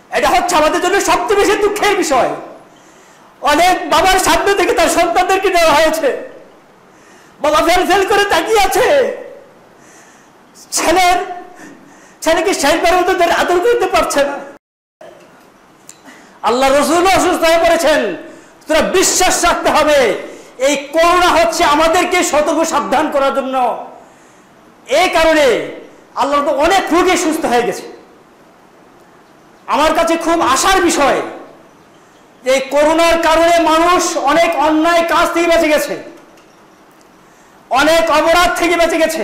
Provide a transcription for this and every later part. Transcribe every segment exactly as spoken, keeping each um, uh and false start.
এটা হচ্ছে আমাদের জন্য সবচেয়ে বেশি দুঃখের বিষয়। অনেক বাবার সামনে থেকে তার সন্তানদেরকে নেওয়া হয়েছে, বাবা ফেল ফেল করে তাকিয়ে আছে, ছেলের ছেলেকে শেষবারের মতো আদর করতে পারছে না। আল্লাহ রসুল অসুস্থ হয়ে পড়েছেন। তোরা বিশ্বাস রাখতে হবে এই করোনা হচ্ছে আমাদেরকে সতর্ক সাবধান করার জন্য। এই কারণে আল্লাহ তো অনেক রোগী সুস্থ হয়ে গেছে। আমার কাছে খুব আশার বিষয় যে করোনার কারণে মানুষ অনেক অন্যায় কাজ থেকে বেঁচে গেছে, অনেক অপরাধ থেকে বেঁচে গেছে।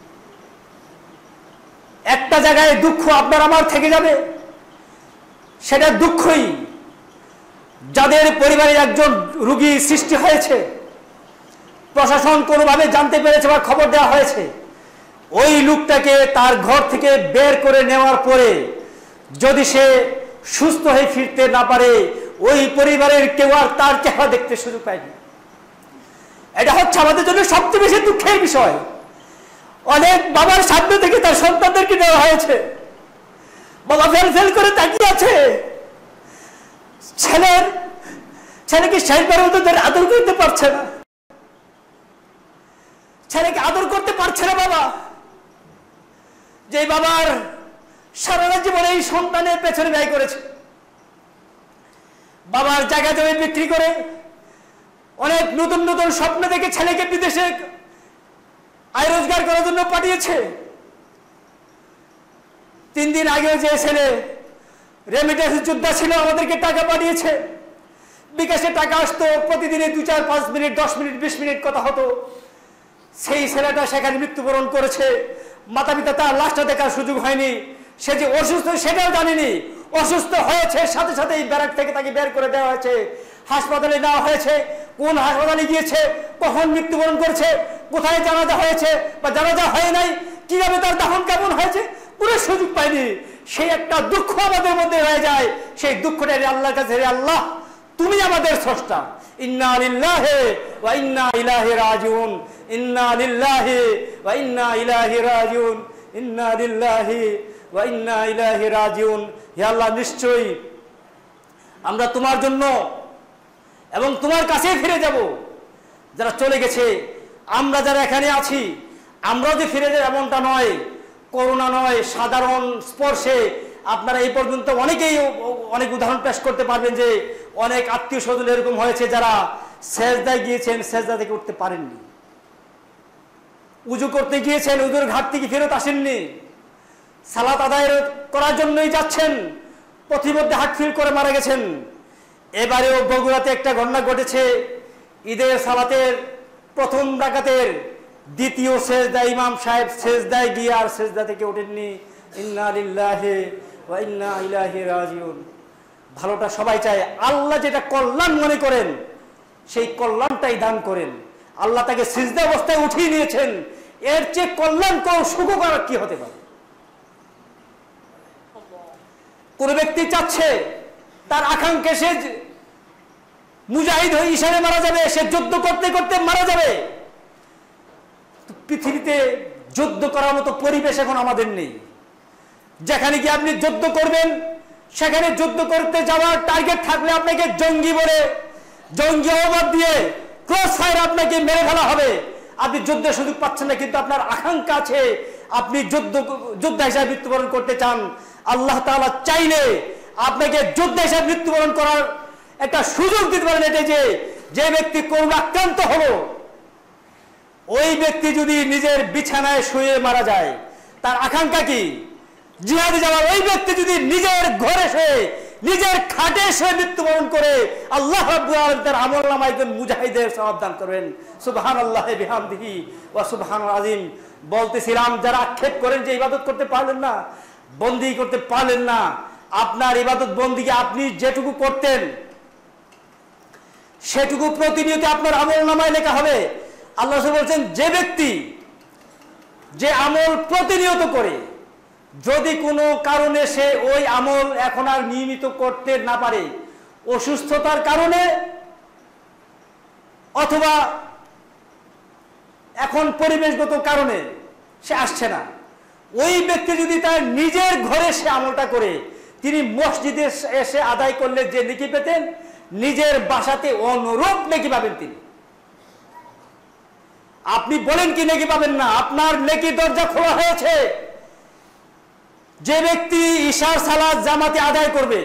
একটা জায়গায় দুঃখ আপনার আমার থেকে যাবে, সেটা দুঃখই যাদের পরিবারে একজন রোগী সৃষ্টি হয়েছে, প্রশাসন কোনোভাবে জানতে পেরেছে বা খবর দেওয়া হয়েছে, ওই লোকটাকে তার ঘর থেকে বের করে নেওয়ার পরে যদি সে সুস্থ হয়ে ফিরতে না পারে, ওই পরিবারের কেউ আর তার চেহারা দেখতে সুযোগ পায়নি। এটা হচ্ছে আমাদের জন্য সবচেয়ে বেশি দুঃখের বিষয়। অনেক বাবার সামনে থেকে তার সন্তানদেরকে নেওয়া হয়েছে, বাবা ফেল ফেল করে তাকিয়ে আছে, ছেলের ছেলেকে শেষবারের মতো আদর করতে পারছে না, ছেলেকে আদর করতে পারছে না বাবা। যে বাবার সারা জীবনে এই সন্তানের পেছনে ব্যয় করেছে, বাবার জায়গা জমি বিক্রি করে অনেক নতুন নতুন স্বপ্ন দেখে ছেলেকে বিদেশে আয় রোজগার করার জন্য পাঠিয়েছে। তিন দিন আগেও যে ছেলে রেমিটেন্স যোদ্ধা ছিল আমাদেরকে টাকা পাঠিয়েছে, বিকাশে টাকা আসতো, প্রতিদিনে দু চার পাঁচ মিনিট দশ মিনিট বিশ মিনিট কথা হতো। সেই ছেলেটা সেখানে মৃত্যুবরণ করেছে। মাতা পিতা তার লাশটা দেখার সুযোগ হয়নি, সে যে অসুস্থ সেটাও জানেনি। অসুস্থ হয়েছে সাথে সাথে এই ব্যারাক থেকে তাকে বের করে দেওয়া হয়েছে, হাসপাতালে নেওয়া হয়েছে। কোন হাসপাতালে গিয়েছে, কখন মৃত্যুবরণ করেছে, কোথায় জানাজা হয়েছে বা জানাজা হয় নাই, কিভাবে তার দাফন কেমন হয়েছে, পুরো সুযোগ পায়নি। সেই একটা দুঃখ আমাদের মধ্যে রয়ে যায়। সেই দুঃখটা আল্লাহর কাছে, হে আল্লাহ তুমি আমাদের স্রষ্টা, ইন্না লিল্লাহি ওয়া ইন্না ইলাইহি রাজিউন, ইন্না লিল্লাহি ওয়া ইন্না ইলাইহি রাজিউন, ইন্না লিল্লাহি ওয়া ইন্না ইলাইহি রাজিউন। হে আল্লাহ নিশ্চয়ই আমরা তোমার জন্য এবং তোমার কাছেই ফিরে যাব। যারা চলে গেছে, আমরা যারা এখানে আছি, আমরাও যে ফিরে যাব এমনটা নয়। করোনা নয়, সাধারণ স্পর্শে আপনারা এই পর্যন্ত অনেকেই অনেক উদাহরণ পেশ করতে পারবেন যে অনেক আত্মীয় স্বজন এরকম হয়েছে যারা সেজদায় গিয়েছেন, সেজদা থেকে উঠতে পারেননি, উজু করতে গিয়েছেন, উজুর ঘাট থেকে ফেরত আসেননি, সালাত আদায় করার জন্যই যাচ্ছেন, পথিমধ্যে হাটফিল করে মারা গেছেন। এবারেও বগুড়াতে একটা ঘটনা ঘটেছে, ঈদের সালাতের প্রথম রাকাতের দ্বিতীয় সেজদায় ইমাম সাহেব সেজদায় গিয়ে আর সেজদা থেকে ওঠেননি। ইন্না লিল্লাহি ওয়া ইন্না ইলাইহি রাজিউন। ভালোটা সবাই চায়, আল্লাহ যেটা কল্যাণ মনে করেন সেই কল্যাণটাই দান করেন। আল্লাহ তাকে সিজদা অবস্থায় উঠিয়ে নিয়েছেন, এর চেয়ে কল্যাণকর সুখকর কি হতে পারে? কোন ব্যক্তি চাচ্ছে তার আকাঙ্ক্ষে সে মুজাহিদ হয়ে ইশারে মারা যাবে, সে যুদ্ধ করতে করতে মারা যাবে। পৃথিবীতে যুদ্ধ করার মতো পরিবেশ এখন আমাদের নেই। যেখানে গিয়ে আপনি যুদ্ধ করবেন, সেখানে যুদ্ধ করতে যাওয়ার টার্গেট থাকলে আপনাকে জঙ্গি বলে, জঙ্গি অববাদ দিয়ে ক্রস ফায়ার আপনাকে মেরে ফেলা হবে। আপনি যুদ্ধের সুযোগ পাচ্ছেন না, কিন্তু আপনার আকাঙ্ক্ষা আছে, আপনি যুদ্ধ যোদ্ধা হিসাবে মৃত্যুবরণ করতে চান। আল্লাহ তাআলা চাইলে আপনাকে যোদ্ধা হিসাবে মৃত্যুবরণ করার একটা সুযোগ দিতে পারেন। এটাই যে যে ব্যক্তি করোনা আক্রান্ত হলো, ওই ব্যক্তি যদি নিজের বিছানায় শুয়ে মারা যায়, তার আকাঙ্ক্ষা কি? জিহাদে যাওয়ার। ওই ব্যক্তি যদি নিজের ঘরে শুয়ে, নিজের খাটে শুয়ে মৃত্যুবরণ করে, আল্লাহ রাব্বুল আলামিন তার আমলনামায় একজন মুজাহিদের সওয়াব দান করবেন। সুবহানাল্লাহি বিহামদিহি ওয়া সুবহানাল আযীম। বলতেছিলাম, যারা আক্ষেপ করেন যে ইবাদত করতে পারলেন না, বন্দী করতে পারলেন না, আপনার ইবাদত বন্দীকে আপনি যেটুকু করতেন সেটুকু প্রতিনিয়ত আপনার আমলনামায় লেখা হবে। আল্লাহ বলছেন, যে ব্যক্তি যে আমল প্রতিনিয়ত করে, যদি কোনো কারণে সে ওই আমল এখন আর নিয়মিত করতে না পারে, অসুস্থতার কারণে অথবা এখন পরিবেশগত কারণে সে আসছে না, ওই ব্যক্তি যদি তার নিজের ঘরে সে আমলটা করে, তিনি মসজিদে এসে আদায় করলে যে নেকি পেতেন নিজের বাসাতে অনুরূপ নেকি পাবেন তিনি। আপনি বলেন কি নেকি পাবেন না? আপনার নেকি দরজা খোলা হয়েছে। যে ব্যক্তি ইশার সালাত জামাতে আদায় করবে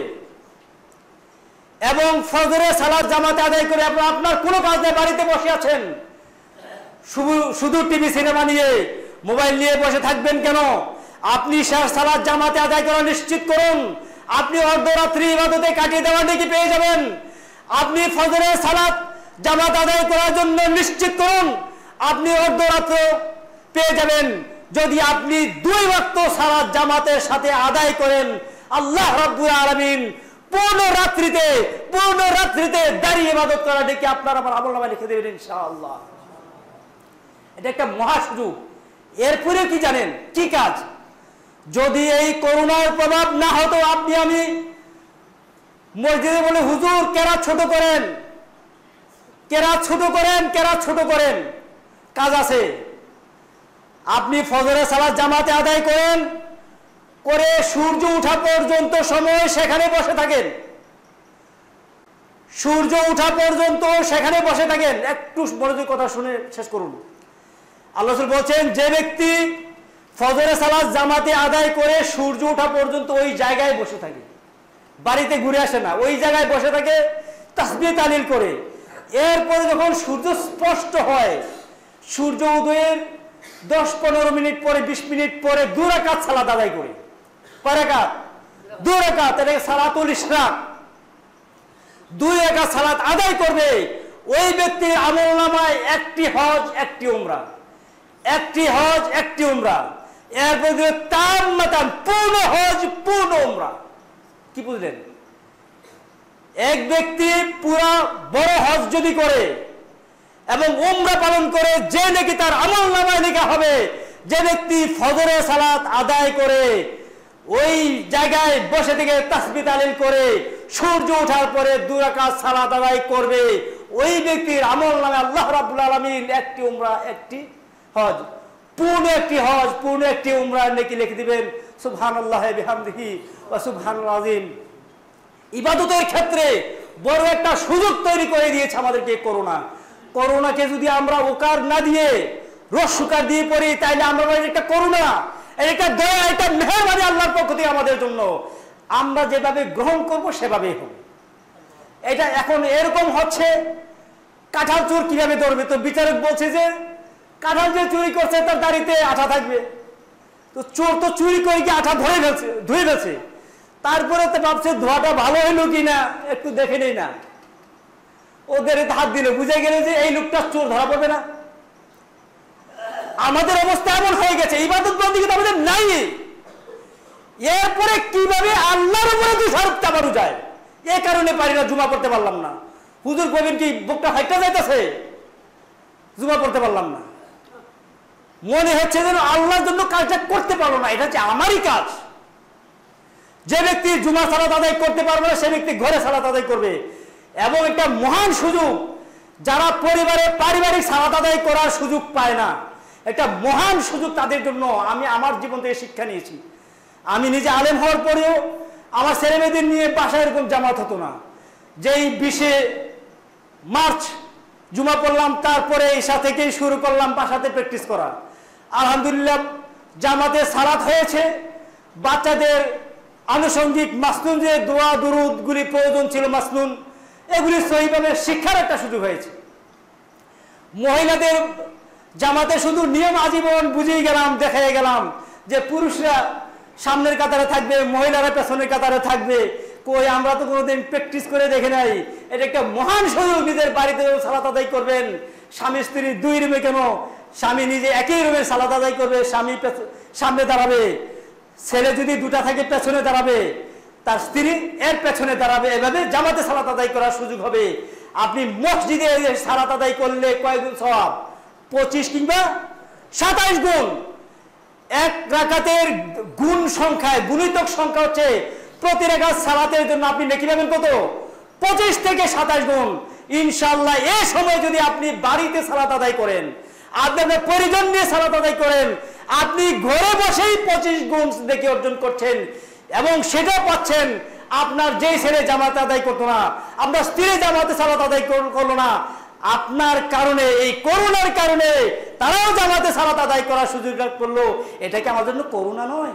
এবং ফজরের সালাত জামাতে আদায় করে আপনার কোনো কাজ নেই, বাড়িতে বসে আছেন, শুধু শুধু টিভি সিনেমা নিয়ে মোবাইল নিয়ে বসে থাকবেন কেন? আপনি ইশার সালাত জামাতে আদায় করা নিশ্চিত করুন। আপনি অর্ধরাত্রি ইবাদতে কাটিয়ে দেওয়া নাকি পেয়ে যাবেন। আপনি ফজরের সালাত জামাত আদায় করার জন্য নিশ্চিত করুন, আপনি অর্ধরাত্র পেয়ে যাবেন। যদি আপনি দুই ওয়াক্ত সালাত জামাতের সাথে আদায় করেন, আল্লাহ রাব্বুল আলামিন পূর্ণ রাত্রিতে পূর্ণ রাত্রিতে দাঁড়িয়ে ইবাদত করা ডেকে আপনার আমার আমলনামায় লিখে দেবেন ইনশাআল্লাহ। এটা একটা মহা সুযোগ। এরপরে কি জানেন কি কাজ? যদি এই করোনার প্রভাব না হতো, আপনি আমি মসজিদে বলে হুজুর কেরাত ছোট করেন, কেরাত ছোট করেন, কেরাত ছোট করেন, কাজ আছে। আপনি ফজরের সালাত জামাতে আদায় করেন, করে সূর্য ওঠা পর্যন্ত সময় সেখানে বসে থাকেন, সূর্য ওঠা পর্যন্ত সেখানে বসে থাকেন। একটু মনোযোগ কথা শুনে শেষ করুন। আল্লাহ রাসূল বলছেন, যে ব্যক্তি ফজরের সালাত জামাতে আদায় করে সূর্য ওঠা পর্যন্ত ওই জায়গায় বসে থাকে, বাড়িতে ঘুরে আসে না, ওই জায়গায় বসে থাকে তাসবিহ তাহলিল করে, এরপরে যখন সূর্য স্পষ্ট হয়, সূর্য উদয়ের দশ পনেরো মিনিট পরে বিশ মিনিট পরে দুই রাকাত সালাত আদায় করে, কয় রাকাত? দুই রাকাত, এটাকে সালাতুল ইশরাক, দুই রাকাত সালাত আদায় করবে। ওই ব্যক্তির আমলনামায় একটি হজ একটি উমরা, একটি হজ একটি উমরা, এরপরে তাম্মাতান পূর্ণ হজ পূর্ণ উমরা। কি বুঝলেন? এক ব্যক্তি পুরা বড় হজ যদি করে এবং উমরা পালন করে, যে নাকি তার আমলনামায় লেখা হবে, যে ব্যক্তি ফজরের সালাত আদায় করে ওই জায়গায় বসে থেকে তাসবিহ তাহলিল করে সূর্য ওঠার পরে দুই রাকাত সালাত আদায় করবে, ওই ব্যক্তির আমলনামায় আল্লাহ রাব্বুল আলামিন একটি উমরা একটি হজ, পূর্ণ একটি হজ পূর্ণ একটি উমরা নেকি লিখে দিবেন। সুবহানাল্লাহি বিহামদিহি ওয়া সুবহানাল আযীম। ইবাদতের ক্ষেত্রে বড় একটা সুযোগ তৈরি করে দিয়েছে আমাদেরকে করোনা। করোনাকে যদি আমরা ওকার না দিয়ে রস্যকার দিয়ে পড়ি, তাইলে আমরা একটা করোনা, এটা দয়া, এটা মেহেরবানি আল্লাহর পক্ষ থেকে আমাদের জন্য। আমরা যেভাবে গ্রহণ করব সেভাবেই হবে। এটা এখন এরকম হচ্ছে, কাঁঠাল চোর কিভাবে ধরবে? তো বিচারক বলছে যে কাঁঠাল যে চুরি করছে তার দাড়িতে আঠা থাকবে, তো চোর তো চুরি করে কি আঠা ধরে ফেলছে, ধুয়ে ফেলছে, তারপরে তো ভাবছে ধোয়াটা ভালো হইলো কিনা একটু দেখে নেই না, ওদের হাত দিল, বুঝে গেলে যে এই লোকটা চোর ধরা পড়বে না। আমাদের অবস্থা এমন হয়ে গেছে, ইবাদত বন্দি কিন্তু আমাদের নাই। এরপরে কিভাবে আল্লাহর উপরে দোষারোপ চাপানো যায়, এ কারণে পারি না, জুমা পড়তে পারলাম না। হুজুর কবেন কি বুকটা হাইটা যাইতেছে, জুমা পড়তে পারলাম না, মনে হচ্ছে যেন আল্লাহর জন্য কাজটা করতে পারলো না, এটা হচ্ছে আমারই কাজ। যে ব্যক্তি জুমা সালাত আদায় করতে পারবে না, সে ব্যক্তি ঘরে সালাত আদায় করবে। এবং একটা মহান সুযোগ, যারা পরিবারে পারিবারিক সালাত আদায় করার সুযোগ পায় না, একটা মহান সুযোগ তাদের জন্য। আমি আমার জীবন থেকে শিক্ষা নিয়েছি। আমি নিজে আলেম হওয়ার পরেও আমার ছেলেমেয়েদের নিয়ে বাসায় এরকম জামাত হতো না। যেই বিশে মার্চ জুমা পড়লাম, তারপরে ঈশা থেকেই শুরু করলাম বাসাতে প্র্যাকটিস করা। আলহামদুলিল্লাহ জামাতে সালাত হয়েছে। বাচ্চাদের আনুষঙ্গিক মাসনুন যে দোয়া দুরুদগুলি প্রয়োজন ছিল, মাসনুন, এগুলি সহিভাবে শিক্ষার একটা সুযোগ হয়েছে। মহিলাদের জামাতে শুধু নিয়ম আজীবন বুঝিয়ে গেলাম, দেখাই গেলাম যে পুরুষরা সামনের কাতারে থাকবে, মহিলারা পেছনের কাতারে থাকবে। কই, আমরা তো কোনোদিন প্র্যাকটিস করে দেখে নাই। এটা একটা মহান সুযোগ, নিজের বাড়িতে সালাত আদায় করবেন। স্বামী স্ত্রী দুই রুমে কেন, স্বামী নিজে একই রুমে সালাত আদায় করবে, স্বামী সামনে দাঁড়াবে, ছেলে যদি দুটা থাকে পেছনে দাঁড়াবে, তার স্ত্রী এর পেছনে দাঁড়াবে। এভাবে জামাতে সালাত আদায় করার সুযোগ হবে। আপনি মসজিদে সালাত আদায় করলে কয় গুণ সওয়াব? পঁচিশ কিংবা সাতাইশ গুণ। এক রাকাতের গুণ সংখ্যায়, গুণিতক সংখ্যা হচ্ছে প্রতি রাকাত সালাতের জন্য আপনি নেকি পাবেন কত? পঁচিশ থেকে সাতাইশ গুণ। ইনশাআল্লাহ এই সময় যদি আপনি বাড়িতে সালাত আদায় করেন, আপনি আপনার পরিজন নিয়ে সালাত আদায় করেন, আপনি ঘরে বসেই পঁচিশ গুণ নেকি অর্জন করছেন। এবং সেটাও পাচ্ছেন আপনার যেই ছেলে জামাত আদায় করতো না, আপনার স্ত্রী জামাতে সালাত আদায় করলো না, আপনার কারণে, এই করোনার কারণে তারাও জামাতে সালাত আদায় করার সুযোগ করলো। এটা কি আমার জন্য করুণা নয়?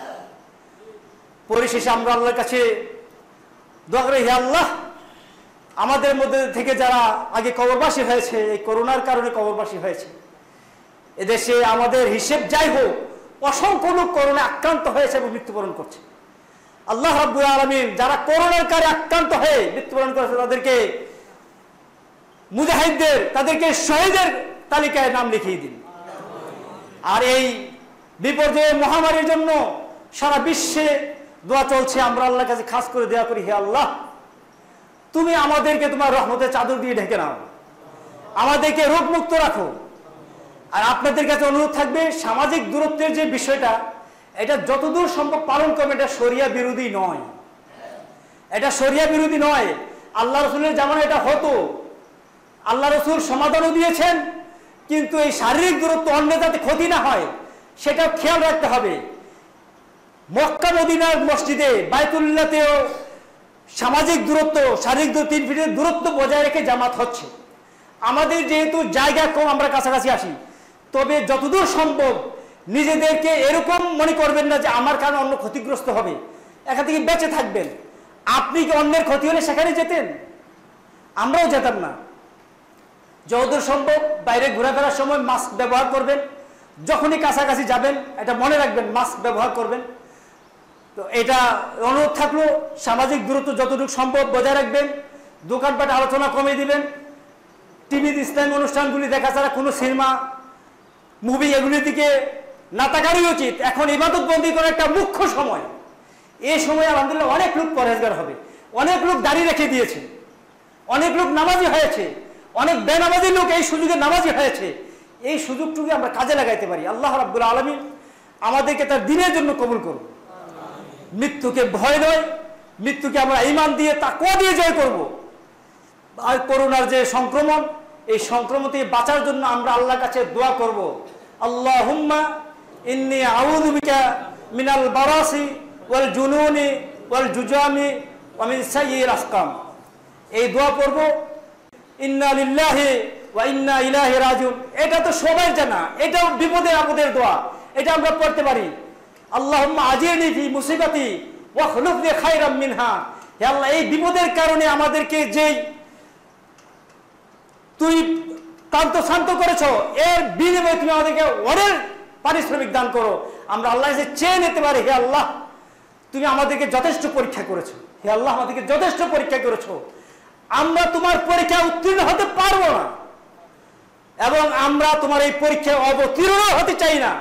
পরিশেষে আমরা আল্লাহর কাছে দোয়া করি, হে আল্লাহ, আমাদের মধ্যে থেকে যারা আগে কবরবাসী হয়েছে, এই করোনার কারণে কবরবাসী হয়েছে, এদেশে আমাদের হিসেব যাই হোক, অসংখ্য লোক করোনা আক্রান্ত হয়েছে এবং মৃত্যুবরণ করছে। আল্লাহ রাব্বুল আলামিন যারা করোনার কারে আক্রান্ত হয়ে মৃত্যুবরণ করেছে তাদেরকে মুজাহিদদের, তাদেরকে শহীদের তালিকায় নাম লিখিয়ে দিন। আর এই বিপর্যয় মহামারীর জন্য সারা বিশ্বে দোয়া চলছে। আমরা আল্লাহর কাছে খাস করে দোয়া করি, হে আল্লাহ, তুমি আমাদেরকে তোমার রহমতের চাদর দিয়ে ঢেকে নাও, আমাদেরকে রোগমুক্ত রাখো। আর আপনাদের কাছে অনুরোধ থাকবে, সামাজিক দূরত্বের যে বিষয়টা, এটা যতদূর সম্ভব পালন করবে। এটা শরিয়া বিরোধী নয়, এটা শরিয়া বিরোধী নয়। আল্লাহ রসুলের জামানায় এটা হতো, আল্লাহ রসুল সমাধানও দিয়েছেন, কিন্তু এই শারীরিক দূরত্ব অন্য যাতে ক্ষতি না হয় সেটা খেয়াল রাখতে হবে। মক্কা মদিনার মসজিদে বাইতুল্লাহতেও সামাজিক দূরত্ব, শারীরিক দূরত্ব, তিন ফিটের দূরত্ব বজায় রেখে জামাত হচ্ছে। আমাদের যেহেতু জায়গা কম, আমরা কাছাকাছি আসি, তবে যতদূর সম্ভব নিজেদেরকে এরকম মনে করবেন না যে আমার কারণে অন্য ক্ষতিগ্রস্ত হবে, এখান থেকে বেঁচে থাকবেন। আপনি কি অন্যের ক্ষতি হলে সেখানে যেতেন? আমরাও যেতাম না। যতদূর সম্ভব বাইরে ঘোরাফেরার সময় মাস্ক ব্যবহার করবেন, যখনই কাছাকাছি যাবেন এটা মনে রাখবেন, মাস্ক ব্যবহার করবেন। তো এটা অনুরোধ থাকলো, সামাজিক দূরত্ব যতটুকু সম্ভব বজায় রাখবেন, দোকানপাট আলোচনা কমিয়ে দিবেন, টিভিতে ইসলামী অনুষ্ঠানগুলি দেখা ছাড়া কোনো সিনেমা মুভি এগুলির দিকে না তাকারই উচিত। এখন ইবাদত বন্দী করার একটা মুখ্য সময়, এই সময় আলহামদুলিল্লাহ অনেক লোক পরহেজগার হবে, অনেক লোক দাঁড়িয়ে রেখে দিয়েছে, অনেক লোক নামাজি হয়েছে, অনেক বেনামাজি লোক এই সুযোগে নামাজি হয়েছে। এই সুযোগটুকু আমরা কাজে লাগাইতে পারি। আল্লাহ রাব্বুল আলামিন আমাদেরকে তার দিনের জন্য কবুল করুন। মৃত্যুকে ভয় নয়, মৃত্যুকে আমরা ঈমান দিয়ে তাকওয়া দিয়ে জয় করব। আর করোনার যে সংক্রমণ, এই সংক্রমণ থেকে বাঁচার জন্য আমরা আল্লাহর কাছে দোয়া করব, আল্লাহুম্মা ইন্নী আউযু বিকা মিনাল বারাসি ওয়াল জুনুনি ওয়াল জুজামি ওয়া মিন সাইয়্যিল আসকাম। এই দোয়া করব, ইন্না লিল্লাহি ওয়া ইন্না ইলাইহি রাজিউন। এটা তো সবাই জানা, এটাও বিপদের আপদের দোয়া, এটা আমরা পড়তে পারি। আল্লাহুম্মা আজিরনি ফি মুসিবাতি ওয়া খলুফনি খায়রাম মিনহা। হে আল্লাহ, এই বিপদের কারণে আমাদেরকে যেই তুই ক্লান্ত শান্ত করেছো, এর বিনিময়ে তুমি আমাদেরকে অনেক পারিশ্রমিক দান করো। আমরা আল্লাহর কাছে চেয়ে নিতে পারি, হে আল্লাহ, তুমি আমাদেরকে যথেষ্ট পরীক্ষা করেছো, হে আল্লাহ, আমাদেরকে যথেষ্ট পরীক্ষা করেছো, আমরা তোমার পরীক্ষা উত্তীর্ণ হতে পারবো না এবং আমরা তোমার এই পরীক্ষায় অবতীর্ণ হতে চাই না।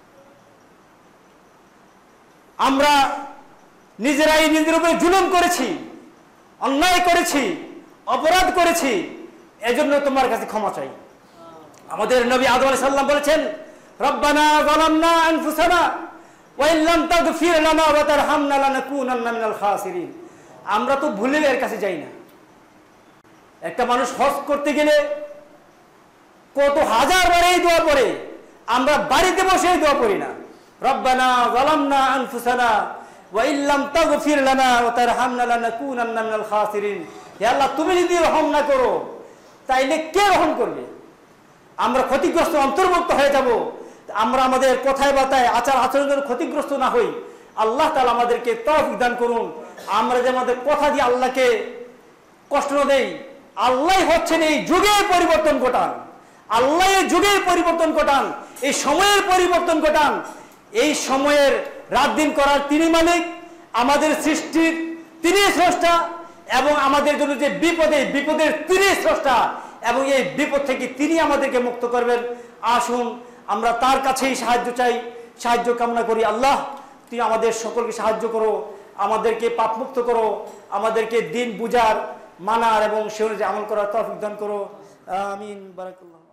আমরা নিজেরাই নিজের উপরে জুলুম করেছি, অন্যায় করেছি, অপরাধ করেছি, এজন্য তোমার কাছে ক্ষমা চাই। আমাদের নবী আদম আলাইহিস সালাম বলেছেন, রব্বানা যালামনা আনফুসানা ওয়া ইন লাম তাগফির লানা ওয়া তারহামনা লানাকুনান্না মিনাল খাসিরিন। আমরা তো ভুলে এর কাছে যাই না। একটা মানুষ হজ করতে গেলে কত হাজার বার এই দোয়া পড়ে, আমরা বাড়িতে বসে এই দোয়া পড়ি না। রব্বানা যালামনা আনফুসানা ওয়া ইন লাম তাগফির লানা ওয়া তারহামনা লানাকুনান্না মিনাল খাসিরিন। হে আল্লাহ, তুমি যদি রহম না করো তাইলে কে রহম করবে? আমরা ক্ষতিগ্রস্ত অন্তর্ভুক্ত হয়ে যাব। আমরা আমাদের কথায় বার্তায় আচার আচরণের ক্ষতিগ্রস্ত না হই। আল্লাহ তাআলা আমাদেরকে তৌফিক দান করুন। আমরা যে আমাদের কথা দিয়ে আল্লাহকে কষ্ট না দেই। আল্লাহ হচ্ছেন এই যুগের পরিবর্তন ঘটান, আল্লাহ এই যুগের পরিবর্তন ঘটান, এই সময়ের পরিবর্তন ঘটান। এই সময়ের রাত দিন করার তিনি মালিক, আমাদের সৃষ্টির তিনি স্রষ্টা এবং আমাদের জন্য যে বিপদে বিপদের তিনি স্রষ্টা এবং এই বিপদ থেকে তিনি আমাদেরকে মুক্ত করবেন। আসুন আমরা তার কাছেই সাহায্য চাই, সাহায্য কামনা করি। আল্লাহ, তুমি আমাদের সকলকে সাহায্য করো, আমাদেরকে পাপমুক্ত করো, আমাদেরকে দিন বুঝার, মানার এবং সে অনুযায়ী আমল করার তৌফিক দান করো। আমিন। বারাকাল্লাহ।